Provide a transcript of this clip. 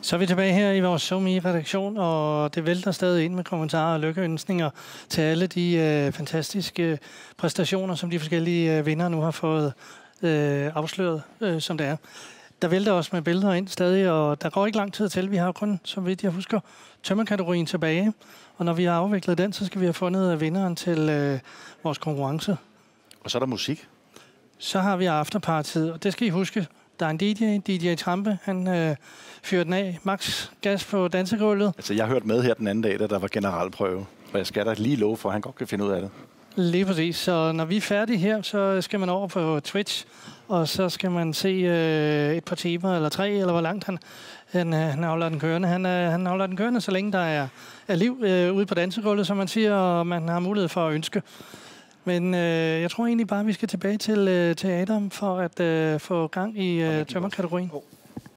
Så er vi tilbage her i vores SoMe-redaktion, og det vælter stadig ind med kommentarer og lykkeønskninger til alle de fantastiske præstationer, som de forskellige vinder nu har fået afsløret, som det er. Der vælter også med billeder ind stadig, og der går ikke lang tid til. Vi har kun, så vidt jeg husker, tømmerkategorien tilbage. Og når vi har afviklet den, så skal vi have fundet vinderen til vores konkurrence. Og så er der musik. Så har vi afterpartiet, og det skal I huske. Der er en DJ Trampe, han fyrer den af. Max gas på dansegulvet. Altså, jeg hørte med her den anden dag, da der var generalprøve. Og jeg skal da lige love for, at han godt kan finde ud af det. Lige præcis. Så når vi er færdige her, så skal man over på Twitch, og så skal man se et par timer eller 3, eller hvor langt han holder den kørende. Han holder den kørende, så længe der er liv ude på dansegulvet, som man siger, og man har mulighed for at ønske. Men jeg tror egentlig bare, at vi skal tilbage til Adam for at få gang i tømmerkategorien.